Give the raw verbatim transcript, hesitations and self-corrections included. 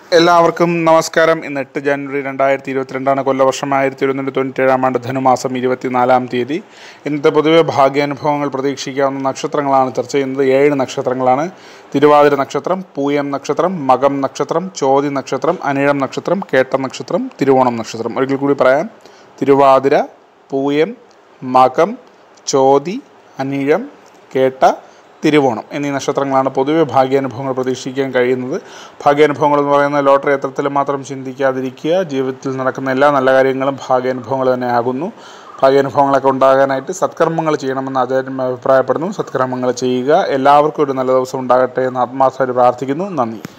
എല്ലാവർക്കും നമസ്കാരം. ഇന്ന് എട്ട് ജനുവരി രണ്ടായിരത്തി ഇരുപത്തിരണ്ടാണ്. കൊല്ലവർഷം ആയിരത്തി ഒരുന്നൂറ്റി തൊണ്ണൂറ്റേഴാം ആണ്ട് ധനുമാസം ഇരുപത്തിനാലാം തീയതി. ഇന്നത്തെ പൊതുവെ ഭാഗ്യാനുഭവങ്ങൾ പ്രതീക്ഷിക്കാവുന്ന നക്ഷത്രങ്ങളാണ് ചർച്ച ചെയ്യുന്നത്. ഏഴ് നക്ഷത്രങ്ങളാണ്. തിരുവാതിര നക്ഷത്രം, പൂയം നക്ഷത്രം, മകം നക്ഷത്രം, ചോതി നക്ഷത്രം, അനിഴം നക്ഷത്രം, കേട്ട നക്ഷത്രം, തിരുവോണം നക്ഷത്രം. ഒരിക്കൽ കൂടി പറയാം: തിരുവാതിര, പൂയം, മകം, ചോതി, അനിഴം, കേട്ട, തിരുവോണം എന്നീ നക്ഷത്രങ്ങളാണ് പൊതുവെ ഭാഗ്യാനുഭവങ്ങൾ പ്രതീക്ഷിക്കാൻ കഴിയുന്നത്. ഭാഗ്യാനുഭവങ്ങൾ എന്ന് പറയുന്നത് ലോട്ടറി യന്ത്രത്തിൽ മാത്രം ചിന്തിക്കാതിരിക്കുക. ജീവിതത്തിൽ നടക്കുന്ന എല്ലാ നല്ല കാര്യങ്ങളും ഭാഗ്യാനുഭവങ്ങൾ തന്നെ ആകുന്നു. ഭാഗ്യാനുഭവങ്ങളൊക്കെ ഉണ്ടാകാനായിട്ട് സത്കർമ്മങ്ങൾ ചെയ്യണമെന്ന് ആചാര്യൻ അഭിപ്രായപ്പെടുന്നു. സത്കർമ്മങ്ങൾ ചെയ്യുക. എല്ലാവർക്കും ഒരു നല്ല ദിവസം ഉണ്ടാകട്ടെ എന്ന് ആത്മാർത്ഥമായിട്ട് പ്രാർത്ഥിക്കുന്നു. നന്ദി.